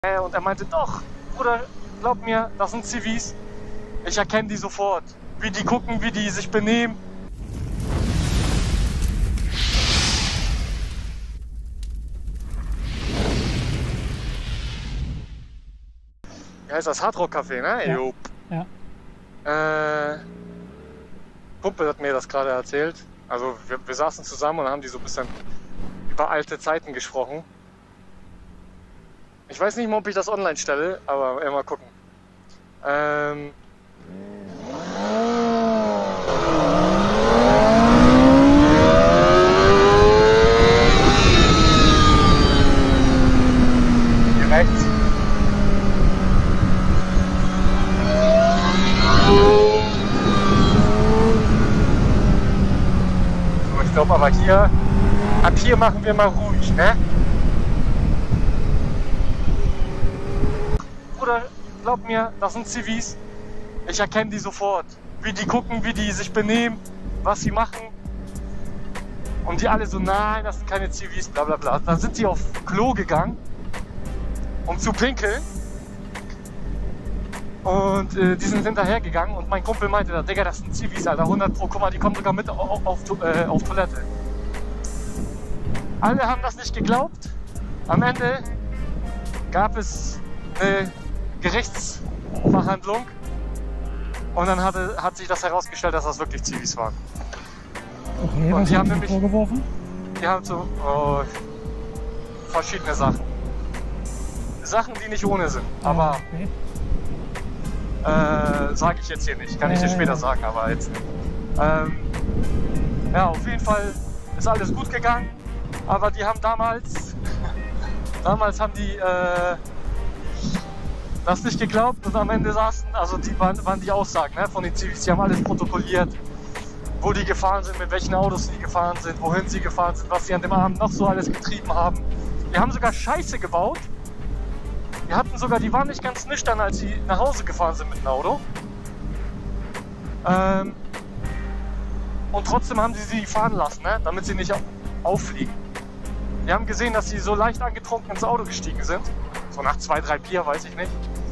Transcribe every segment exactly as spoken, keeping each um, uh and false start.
Und er meinte, doch, Bruder, glaub mir, das sind Zivis. Ich erkenne die sofort. Wie die gucken, wie die sich benehmen. Wie heißt das? Hardrock Café, ne? Ja. Jo. Ja. Äh, Kumpel hat mir das gerade erzählt. Also wir, wir saßen zusammen und haben die so ein bisschen über alte Zeiten gesprochen. Ich weiß nicht mal, ob ich das online stelle, aber ja, mal gucken. Ähm Hier rechts. So, ich glaube aber hier, ab hier machen wir mal ruhig, ne? Bruder, glaub mir, das sind Zivis. Ich erkenne die sofort. Wie die gucken, wie die sich benehmen, was sie machen. Und die alle so, nein, das sind keine Zivis, bla bla bla. Dann sind sie auf Klo gegangen, um zu pinkeln. Und äh, die sind hinterhergegangen und mein Kumpel meinte, da, Digga, das sind Zivis, Alter, hundert Pro, guck mal, die kommen sogar mit auf, auf, äh, auf Toilette. Alle haben das nicht geglaubt. Am Ende gab es eine Gerichtsverhandlung und dann hatte, hat sich das herausgestellt, dass das wirklich Zivis waren. Okay, und was die haben haben die nämlich, vorgeworfen? die haben so oh, verschiedene Sachen. Sachen, die nicht ohne sind, aber okay. äh, sage ich jetzt hier nicht. Kann ich dir Äh. später sagen, aber jetzt nicht. Ähm, ja, auf jeden Fall ist alles gut gegangen, aber die haben damals, damals haben die äh, das nicht geglaubt und am Ende saßen, also die waren, waren die Aussagen, ne, von den Zivis, die haben alles protokolliert, wo die gefahren sind, mit welchen Autos die gefahren sind, wohin sie gefahren sind, was sie an dem Abend noch so alles getrieben haben. Die haben sogar Scheiße gebaut. Die hatten sogar, die waren nicht ganz nüchtern, als sie nach Hause gefahren sind mit dem Auto. Ähm, und trotzdem haben sie sie fahren lassen, ne, damit sie nicht auffliegen. Die haben gesehen, dass sie so leicht angetrunken ins Auto gestiegen sind. So nach zwei, drei Bier, weiß ich nicht.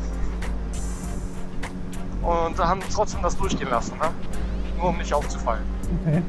Und haben trotzdem das durchgehen lassen, ne? Nur um nicht aufzufallen. Okay.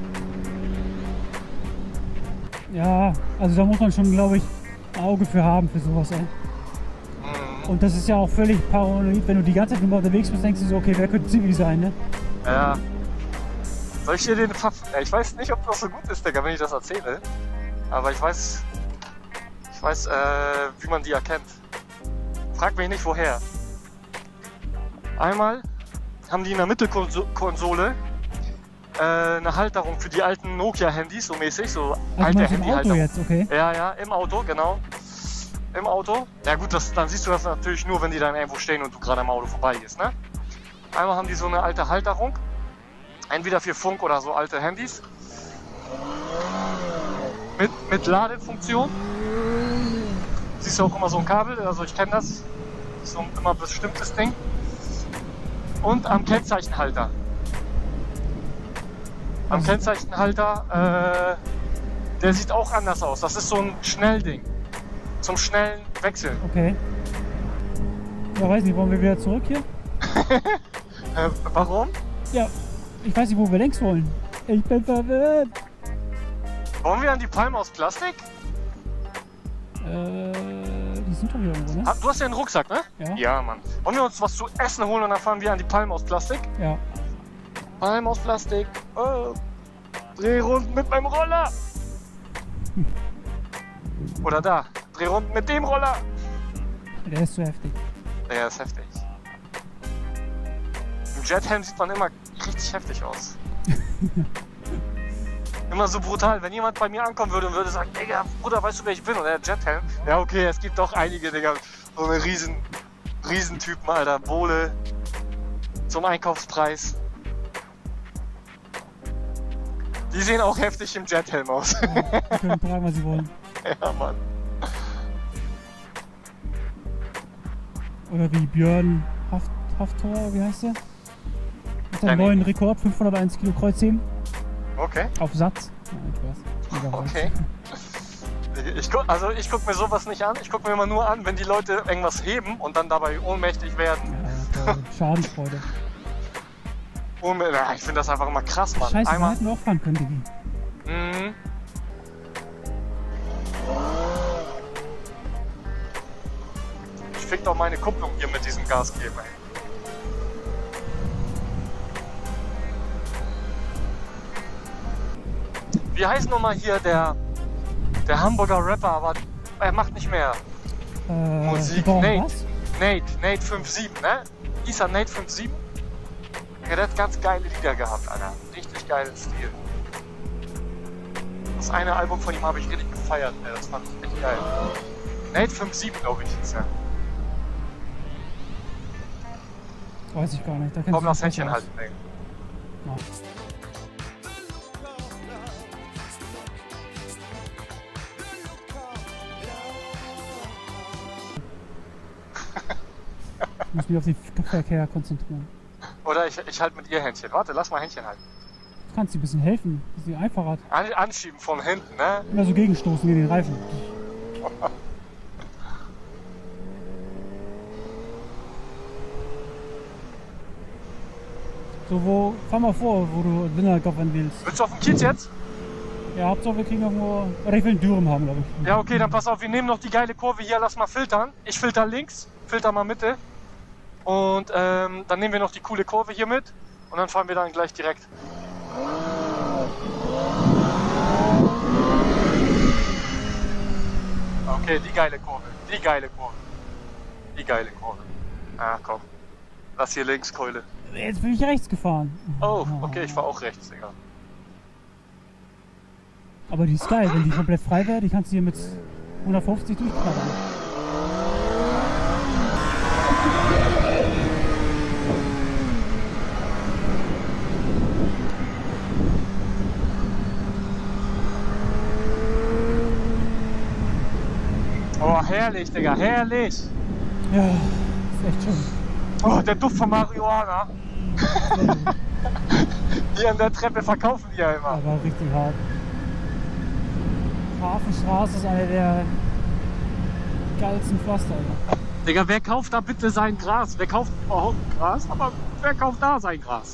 Ja, also da muss man schon, glaube ich, ein Auge für haben für sowas, ey. Mhm. Und das ist ja auch völlig paranoid, wenn du die ganze Zeit nur unterwegs bist, denkst du so, okay, wer könnte Zivi sein, ne? Ja. Soll ich dir den Pfaff... Ich weiß nicht, ob das so gut ist, Digga, wenn ich das erzähle. Aber ich weiß... Ich weiß, äh, wie man die erkennt. Frag mich nicht, woher. Einmal haben die in der Mittelkonsole äh, eine Halterung für die alten Nokia-Handys, so mäßig, so Also alte meinst du im Auto Handy-Halterung. jetzt, okay? Ja, ja, im Auto, genau. Im Auto. Ja gut, das, dann siehst du das natürlich nur, wenn die dann irgendwo stehen und du gerade am Auto vorbeigehst, ne? Einmal haben die so eine alte Halterung, entweder für Funk oder so alte Handys. Mit, mit Ladefunktion. Siehst du auch immer so ein Kabel, also ich kenne das. Das ist so ein immer bestimmtes Ding. Und am Kennzeichenhalter. Am Kennzeichenhalter, äh, der sieht auch anders aus. Das ist so ein Schnellding. Zum schnellen Wechseln. Okay. Ja, weiß nicht, wollen wir wieder zurück hier? äh, warum? Ja, ich weiß nicht, wo wir längs wollen. Ich bin verwirrt. Wollen wir an die Palme aus Plastik? Äh, die sind doch hier irgendwo, ne? Ah, du hast ja einen Rucksack, ne? Ja. Ja, Mann. Wollen wir uns was zu essen holen und dann fahren wir an die Palme aus Plastik? Ja. Palme aus Plastik. Oh. Drehrunden mit meinem Roller. Oder da. Drehrunden mit dem Roller. Der ist zu heftig. Der ist heftig. Im Jethelm sieht man immer richtig heftig aus. Immer so brutal. Wenn jemand bei mir ankommen würde und würde sagen, Digga, Bruder, weißt du, wer ich bin? Und er hat Jethelm. Ja, okay, es gibt doch einige, Digga. So eine riesen, riesen Typen, Alter. Bohle. Zum Einkaufspreis. Die sehen auch heftig im Jethelm aus. Ja, die können tragen, was sie wollen. Ja, Mann. Oder wie Björn Haft, Haftor, wie heißt der? Hat einen Kenn ich neuen nicht. Rekord, fünfhunderteins Kilo Kreuzheben. Okay. Auf Satz. Nein, Spaß. Mega Okay. Ich guck, also ich gucke mir sowas nicht an. Ich gucke mir immer nur an, wenn die Leute irgendwas heben und dann dabei ohnmächtig werden. Ja, toll. Schadenfreude. Ohnmä ja, ich finde das einfach immer krass, Mann. Scheiße, Einmal. wir hätten auch fahren können, Digi. Mhm. Ich fick doch meine Kupplung hier mit diesem Gasgeber. Wie heißt nochmal hier der, der Hamburger Rapper, aber er macht nicht mehr Äh, Musik. Baum Nate, was? Nate, Nate fünf sieben, ne? Hieß er Nate fünf sieben? Ja, der hat ganz geile Lieder gehabt, Alter. Richtig geilen Stil. Das eine Album von ihm habe ich richtig gefeiert, ey. Das fand ich echt geil. Nate fünf sieben, glaube ich, hieß er. Weiß ich gar nicht. Da kennst Komm, du lass dich Händchen besser aus. halten, ey. Ja. Ich muss mich auf den Verkehr konzentrieren. Oder ich, ich halte mit ihr Händchen. Warte, lass mal Händchen halten. Du kannst dir ein bisschen helfen, dass sie einfacher hat. An, anschieben von hinten, ne? Immer so gegenstoßen wie den Reifen. So, wo, fahr mal vor, wo du Winterkopf willst. Willst du auf den Kiez jetzt? Ja, Hauptsache wir kriegen irgendwo, oder ich will einen Dürren haben, glaube ich. Ja, okay, dann pass auf, wir nehmen noch die geile Kurve hier, lass mal filtern. Ich filter links, filter mal Mitte. Und ähm, dann nehmen wir noch die coole Kurve hier mit. Und dann fahren wir dann gleich direkt. Okay, die geile Kurve, die geile Kurve. Die geile Kurve. Ah, komm. Lass hier links, Keule. Jetzt bin ich rechts gefahren. Oh, okay, ich fahr auch rechts, Digga. Aber die ist geil, wenn die komplett frei wäre, die kannst du hier mit hundertfünfzig durchknattern. Oh, herrlich, Digga, herrlich. Ja, ist echt schön. Oh, der Duft von Marihuana. Hier an der Treppe verkaufen die ja immer. Aber richtig hart. Hafenstraße ist eine der geilsten Pflaster. Alter. Digga, wer kauft da bitte sein Gras? Wer kauft überhaupt Gras? Aber wer kauft da sein Gras?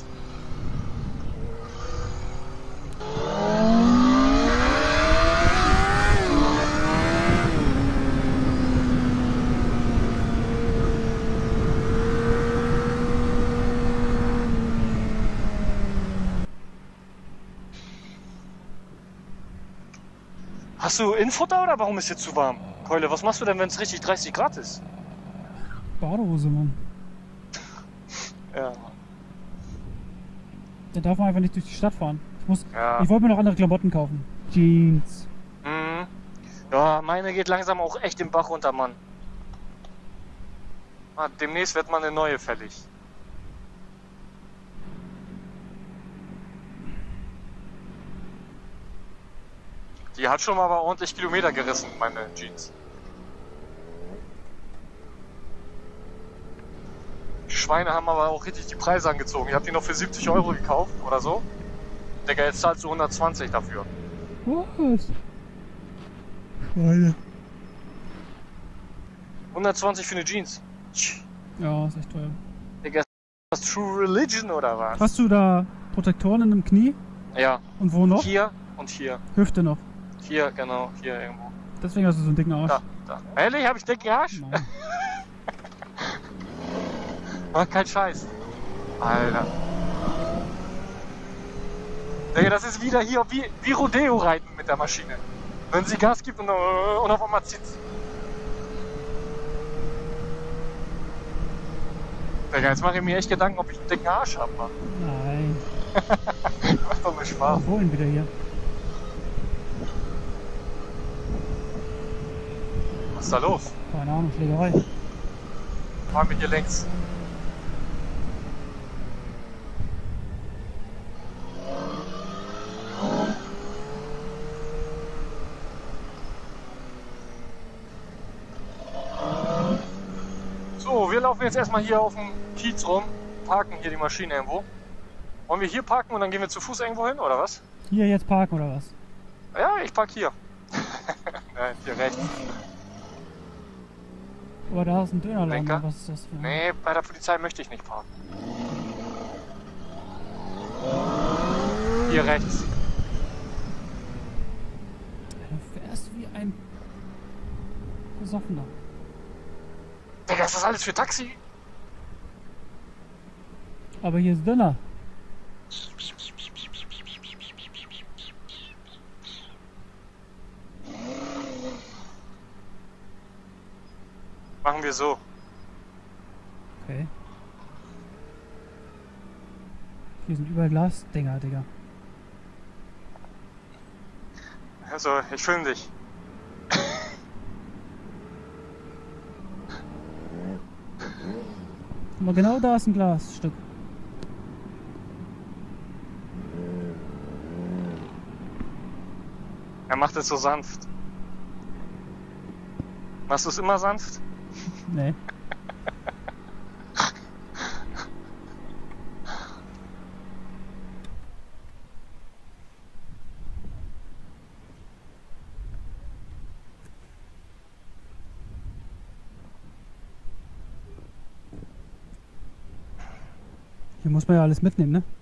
Hast du Infutter oder warum ist hier zu warm? Keule, was machst du denn, wenn es richtig dreißig Grad ist? Badehose, Mann. Ja. Da darf man einfach nicht durch die Stadt fahren. Ich, muss, Ja. ich wollte mir noch andere Klamotten kaufen. Jeans. Mhm. Ja, meine geht langsam auch echt den Bach runter, Mann. Ah, demnächst wird mal eine neue fällig. Die hat schon mal aber ordentlich Kilometer gerissen, meine Jeans. Die Schweine haben aber auch richtig die Preise angezogen. Ich habe die noch für siebzig Euro gekauft oder so. Digga, jetzt zahlst du hundertzwanzig dafür. Was? Schweine. hundertzwanzig für eine Jeans. Ja, ist echt teuer. Digga, ist das True Religion oder was? Hast du da Protektoren in dem Knie? Ja. Und wo noch? Hier und hier. Hüfte noch. Hier, genau, hier irgendwo. Deswegen hast du so einen dicken Arsch. Da, da. Ehrlich, hab ich dicken Arsch? Nein. Mach kein Scheiß. Alter. Digga, das ist wieder hier wie, wie Rodeo reiten mit der Maschine. Wenn sie Gas gibt und, und auf einmal zieht sie. Digga, jetzt mache ich mir echt Gedanken, ob ich einen dicken Arsch habe, Mann. Nein. Macht doch nur Spaß. Wir holen wieder hier. Was ist da los? Keine Ahnung, Schlägerei. Fahren wir hier längs. So, wir laufen jetzt erstmal hier auf dem Kiez rum, parken hier die Maschine irgendwo. Wollen wir hier parken und dann gehen wir zu Fuß irgendwo hin, oder was? Hier jetzt parken oder was? Ja, ich park hier. Nein, hier rechts. Aber da ist ein Dönerladen. Lenker? Was ist das für ein... Nee, bei der Polizei möchte ich nicht parken. Hier rechts. Du fährst wie ein Besoffener. Digga, ist das alles für Taxi? Aber hier ist Döner. Machen wir so. Okay. Hier sind überall Glasdinger, Digga. Also, ich filme dich. Guck mal, genau da ist ein Glasstück. Er macht es so sanft. Machst du es immer sanft? Nee. Hier muss man ja alles mitnehmen, ne?